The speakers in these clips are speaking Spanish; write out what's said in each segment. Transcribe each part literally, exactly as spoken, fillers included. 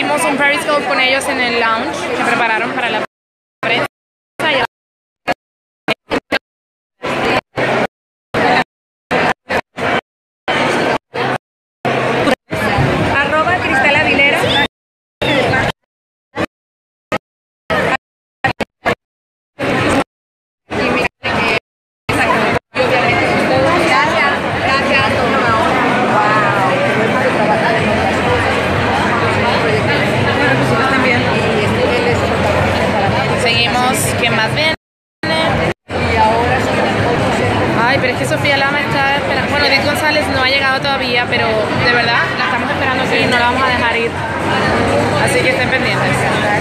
hicimos un Periscope con ellos en el lounge que prepararon para la prensa. Arroba Cristal Avilera. Seguimos, ¿quién más viene? Ay, pero es que Sofía Lama está esperando. Bueno, Edith González no ha llegado todavía, pero de verdad la estamos esperando aquí y no la vamos a dejar ir. Así que estén pendientes.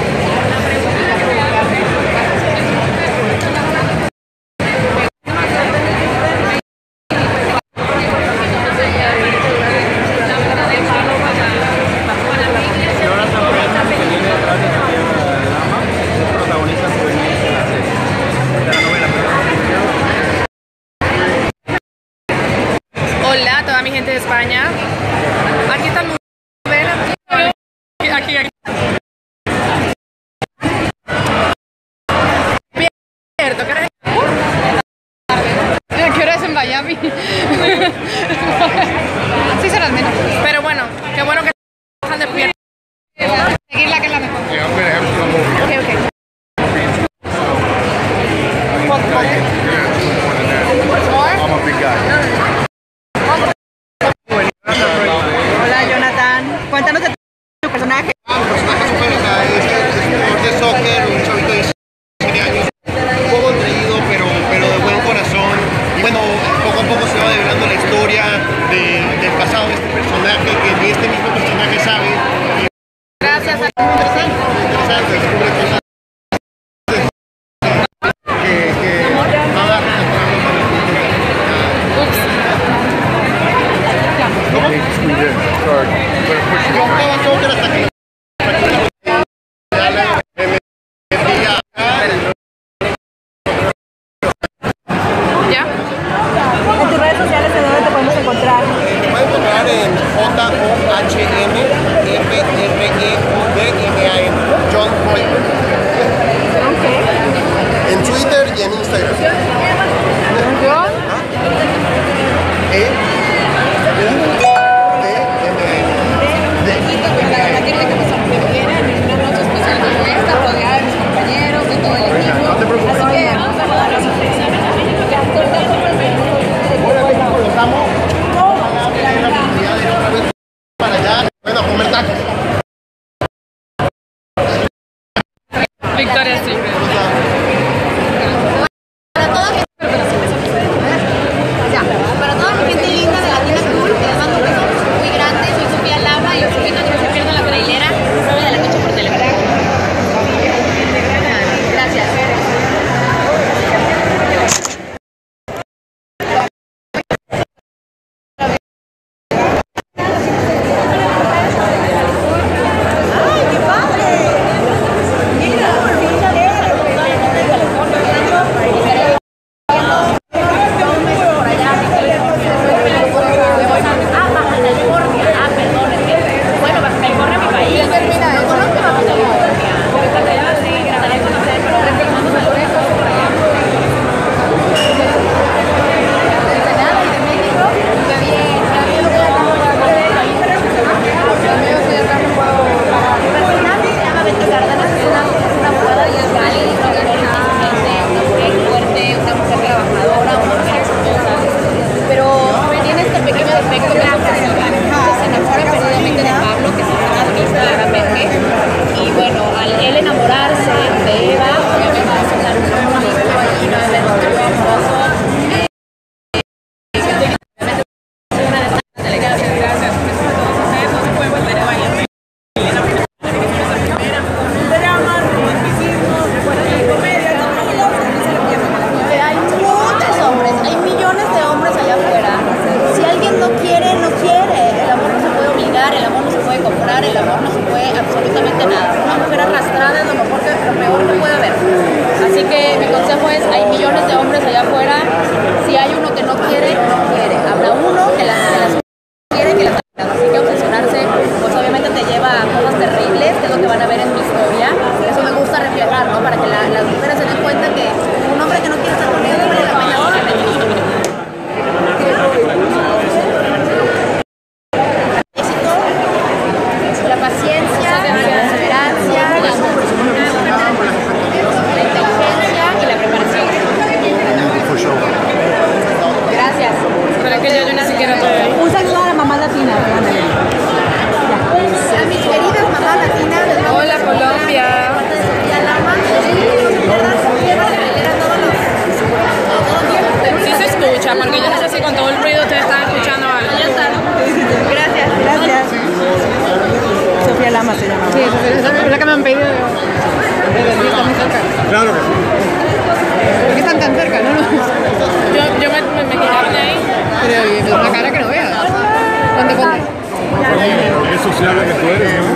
Hola a toda mi gente de España. Aquí está el mundo. Aquí, aquí. Pierdo, ¿qué hora es? ¿Qué hora es en Miami? Sí, será al menos. Pero bueno, qué bueno que están despiertos. Seguirla que es la mejor. Ok, ok. Hola Jonathan, cuéntanos de tu personaje. Ah, un personaje súper, o sea, es, es un jugador de soccer, un chavito de diecisiete años, un poco creído, pero, pero de buen corazón. Y bueno, poco a poco se va develando la historia de, del pasado de este personaje, que ni este mismo personaje sabe. Gracias. Muy interesante, muy interesante, descubre cosas que, que va a dar resultados para el futuro. ¿Cómo? Yo jugaba soccer hasta que ¿Ya? En tus redes sociales, ¿de dónde te podemos encontrar? me pueden encontrar en J O H M F R E U D M A N, John Hoyman, Ok. en Twitter y en Instagram. ¿Yo? E U D M A N. No te preocupes. Los amo. Para allá, bueno, a comer tacos. Victoria Secret. Para toda la gente linda de Latina Cool, les mando un beso muy grande. Soy Sofía Lama y los invito a que no se pierdan la trailera nueve de la noche por Telegram. Gracias. ¡Ay, qué padre! Mira, escucha, porque yo no sé si con todo el ruido ustedes están escuchando algo. Ya está. Gracias. Gracias. Sofía Lama se llama. Sí, esa es la que me han pedido. Está muy cerca. Claro que sí. ¿Por qué están tan cerca? No, no. Yo, yo me, me, me quitaron de ahí. Pero y me da una cara que no veas. ¿Cuánto, cuánto? Es sociable que tú eres, ¿no?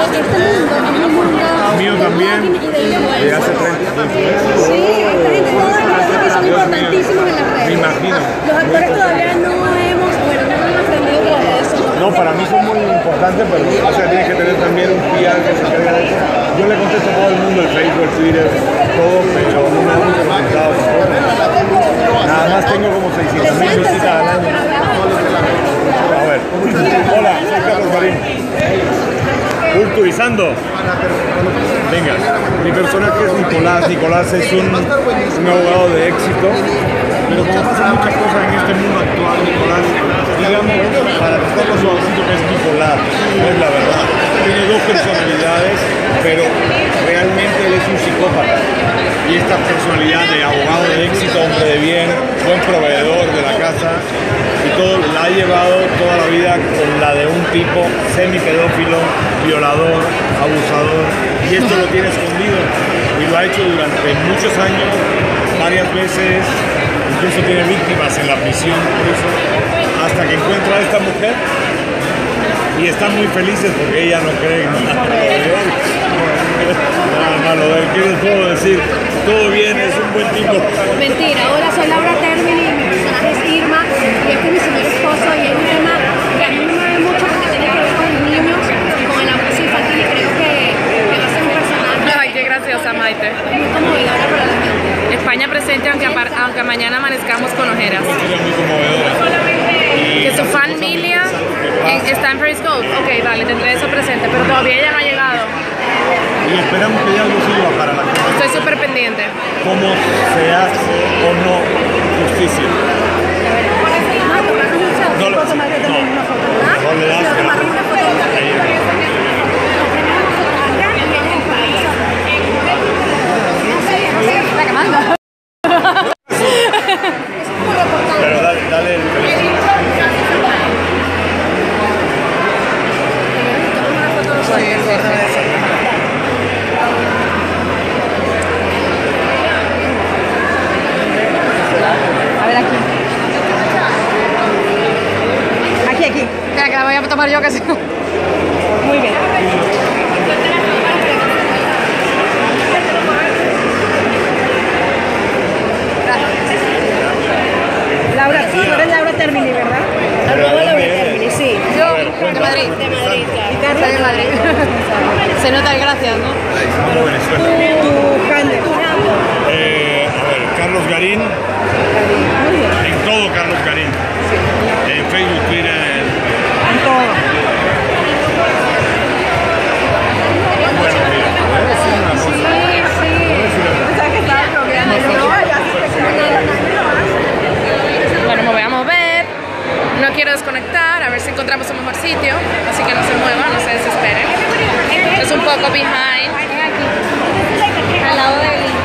Mío también, de hace treinta años. Sí, esta gente todos los que son importantísimos en las redes. Me imagino. Los actores todavía no hemos, bueno, no hemos aprendido todo eso. No, para mí son muy importantes, pero o sea, tienes que tener también un P R que se encargue de eso. Yo le contesto a todo el mundo, el Facebook, el Twitter, todo, pero no me han comentado. Nada más tengo como seiscientas mil visitas al año. A ver, hola, soy Carlos Garín. Culturizando. Venga, mi personaje es Nicolás. Nicolás es un, un abogado de éxito, pero como pasan muchas cosas en este mundo actual, Nicolás, digamos, para tocarlo suavecito, que es bipolar, no es la verdad. Tiene dos personalidades, pero realmente él es un psicópata. Y esta personalidad de abogado de éxito, hombre de bien, buen proveedor de la casa, y todo la ha llevado toda la vida con la de un tipo semipedófilo, violador, abusador, y esto lo tiene escondido y lo ha hecho durante muchos años, varias veces, incluso tiene víctimas en la prisión por eso, hasta que encuentra a esta mujer y están muy felices porque ella no cree en nada de él. Nada malo de él. ¿Qué les puedo decir? Todo bien, es un buen tipo. Mentira, hola, soy Laura Termini, mi personaje es Irma, y este es mi señor esposo, y es un tema que a mí me mueve mucho porque tiene que ver con los niños y con el abuso infantil, y creo que, que va a ser un personaje Ay, qué graciosa, Maite. muy conmovedora para la gente. España presente, aunque, apar- aunque mañana amanezcamos con ojeras. Historia muy conmovedora. Y Que su familia en- está en Periscope. Ok, vale, tendré eso presente, pero todavía ella no ha llegado. Y esperamos que ya algo sirva para la gente. Estoy súper pendiente. Cómo se hace o no justicia. No, le- no, no le das ahí. Pero dale, dale el teléfono. A ver aquí. Aquí, aquí. Espera, que la voy a tomar yo casi. Muy bien. Laura, tú eres Laura Termini, ¿verdad? Arroba Laura Termini, sí. Yo, A ver, de cuéntame. Madrid. De Madrid, claro. ¿Y Carlos? Soy de Madrid. Se nota el gracias, ¿no? Vamos, Venezuela. Tu handle. Eh, a ver, Carlos Garín. Muy bien. En todo Carlos Garín. En Facebook, Twitter. En todo. Bueno, mira, te voy a decir una cosa. Te voy a decir una cosa. Pensaba que estaba bloqueando. No, ya Bueno, me voy a mover. No quiero desconectar, a ver si encontramos un mejor sitio. Así que no se muevan, no se desesperen. Es un poco behind. Al lado de él.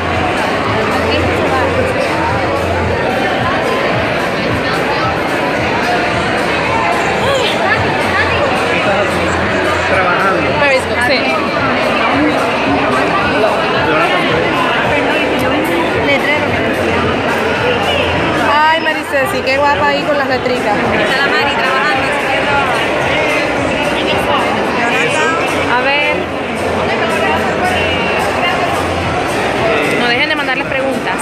Periscope, sí. Ay, Maricé, sí, qué guapa ahí con las letricas. Está la Mari trabajando. A ver. No dejen de mandarles preguntas.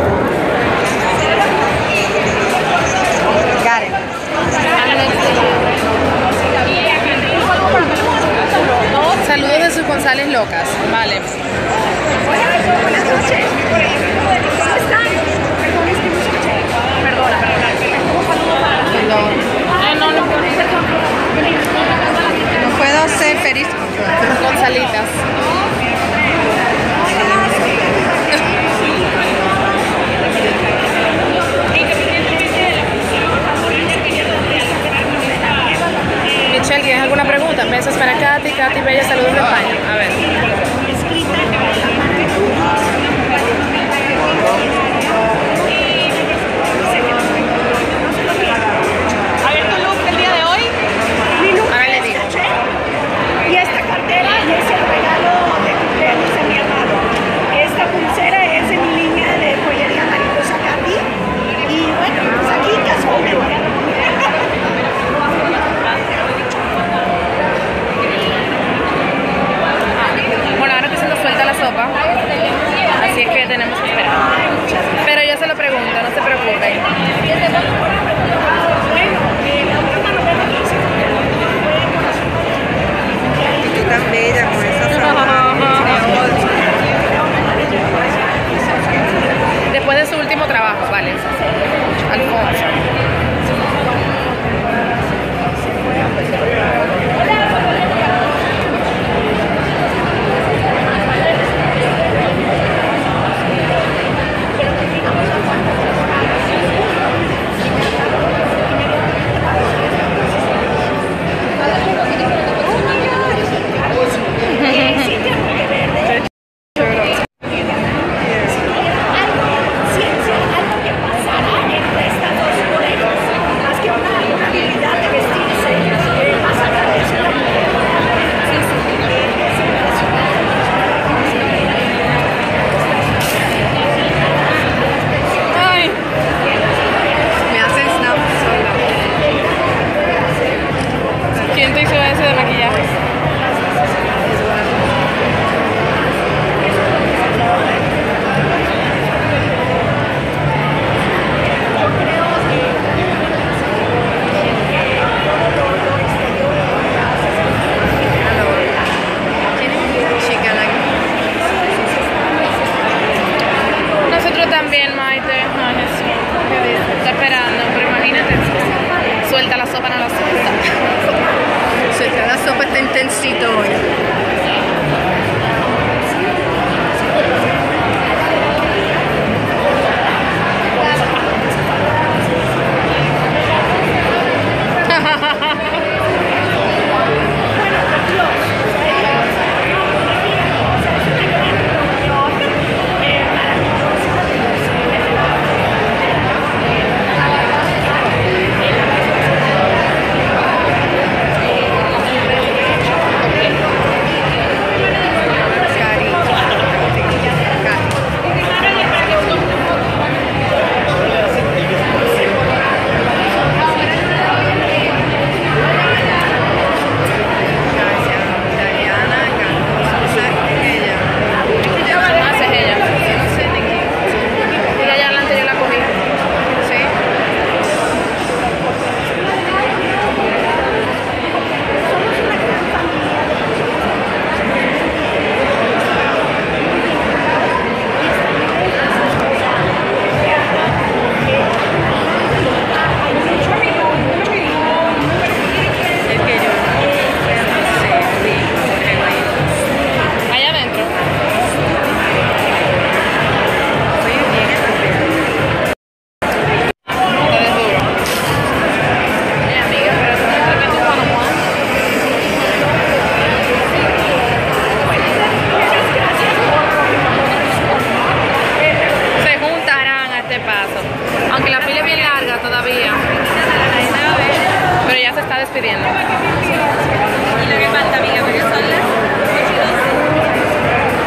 Got it. Katy Bella, saludos de España. A ver. A ver tu look el día de hoy. A ver, le digo. Y esta cartera es el regalo de cumpleaños de mi hermano. Esta pulsera es de mi línea de joyería Mariposa Katy. Y bueno, pues aquí casualmente. Bueno, ahora que se nos suelta la sopa, así es que tenemos que esperar. Pero yo se lo pregunto, no se preocupen. Y tú tan bella con esa sábana. Después de su último trabajo, vale. Alfonso. Me hace snap sola. ¿Quién te hizo ese de maquillaje? Chica, la Nosotros también, Maite. Ay, Jesús. ¿Qué dice? Está esperando, pero imagínate. Suelta la sopa, no la suelta. suelta la sopa, está intensito hoy. despidiendo. Y lo que falta, amiga, porque son las ocho y dos.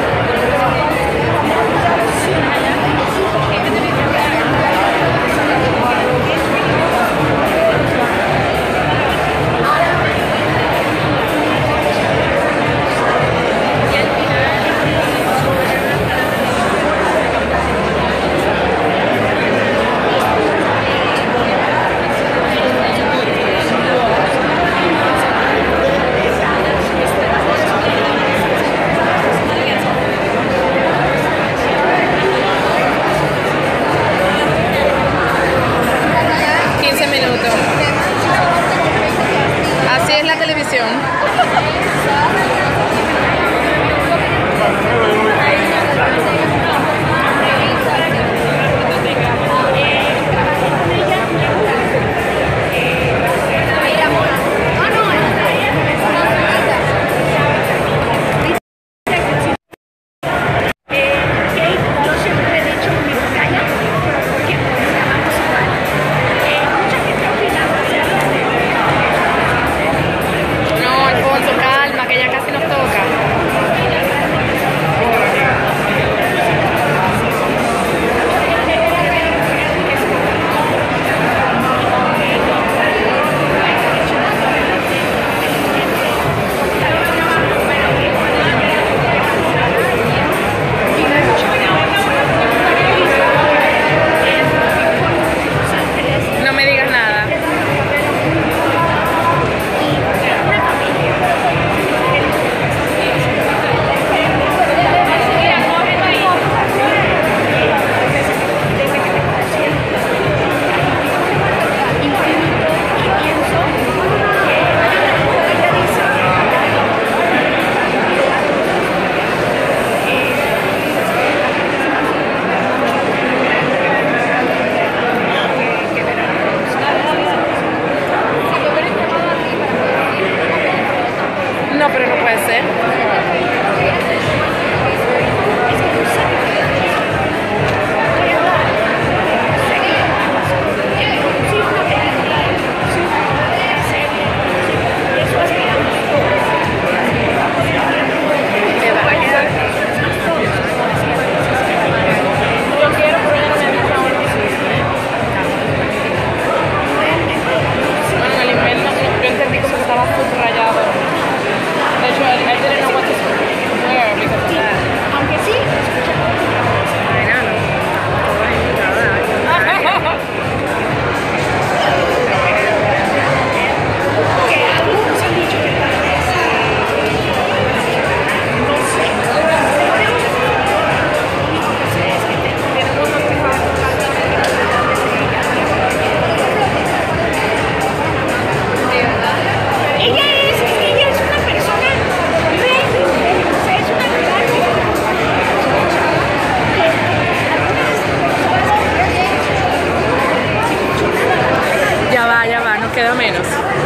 queda menos.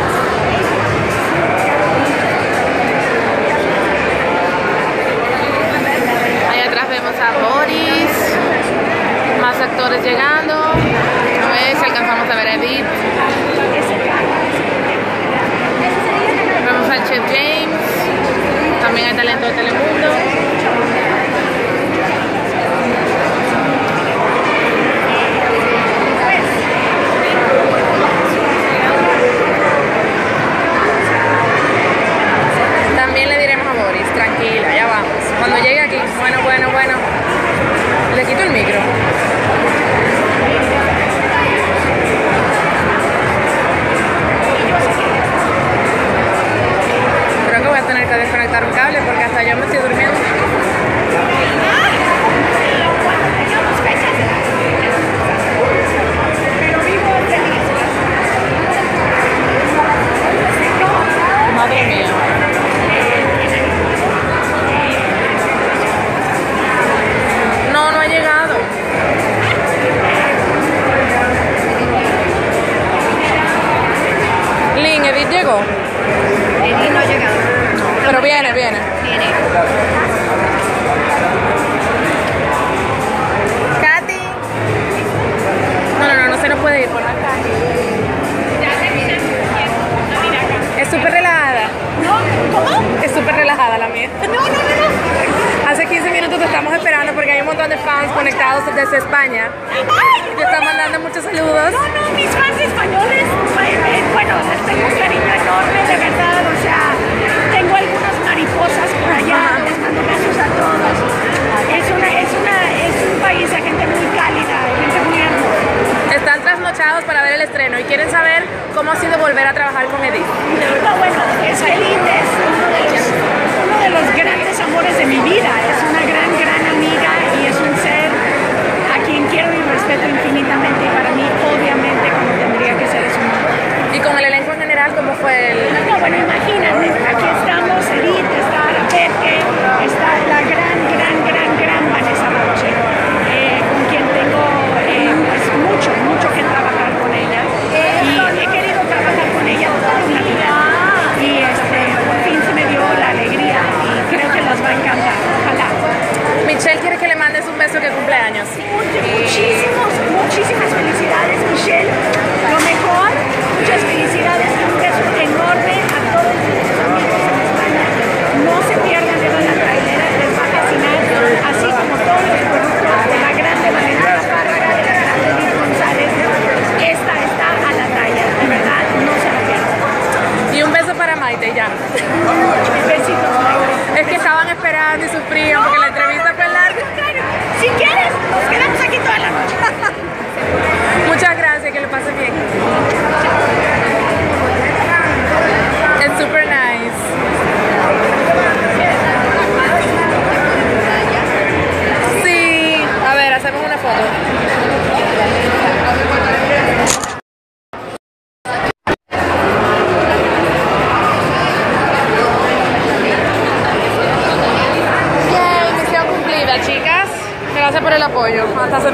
Ahí atrás vemos a Boris, más actores llegando. A ver si alcanzamos a ver a Edith. Vemos al chef James, también hay talento de Telemundo. También le diremos a Boris, tranquila, ya vamos. Cuando llegue aquí, bueno, bueno, bueno. Le quito el micro. Creo que voy a tener que desconectar un cable porque hasta yo me estoy durmiendo. Madre mía. No, no ha llegado. Lin, Edith llegó. Edith no ha llegado. Pero viene, viene. Viene. Katy. No, no, no, no se nos puede ir por la calle. Es súper relajada. ¿Cómo? Es súper relajada la mía. No, no, no, no. Hace quince minutos te estamos esperando porque hay un montón de fans conectados desde España. Te están mandando muchos saludos. No, no, mis fans españoles, eh, bueno, les tengo un cariño enorme, de verdad, o sea, tengo algunas mariposas por allá, les mando besos a todos. Es, una, es, una, es un país de gente muy cálida, gente muy hermosa. Están trasnochados para ver el estreno y quieren saber cómo ha sido volver a trabajar con Edith. No, bueno, es Edith, es uno de, los, uno de los grandes amores de mi vida, es una gran, gran amiga y es un ser a quien quiero y respeto infinitamente y para mí, obviamente, como tendría que ser, es un honor. Y con el elenco en general, ¿cómo fue el...? No, bueno, imagínate, aquí estamos, Edith, está Pepe, está la gran, gran, gran, gran Vanessa Roche, eh, con quien tengo eh, pues mucho, mucho que trabajar con ella. Y he querido trabajar con ella toda una vida. Y este, por fin se me dio la alegría y creo que les va a encantar. Ojalá. Michelle quiere que le mandes un beso que cumpleaños. Muchísimos, muchísimas felicidades, Michelle. Lo mejor, muchas felicidades. Un beso enorme a todos sus amigos en España. No se pierdan de ver la trailera, les va a fascinar. Así como todos los productos de la grande Valentina Párraga, de la grande Edith González. Esta está a la talla, de verdad, no se la pierdan. Y un beso para Maite, ya. Besitos, Maite. Es que estaban esperando y sufrían porque la entrevista fue larga. Claro, si quieres, nos quedamos aquí toda la noche. Muchas gracias, que lo pasen bien. Es super nice. Sí, a ver, hacemos una foto. Yay, misión cumplida, chicas. Gracias por el apoyo. Hasta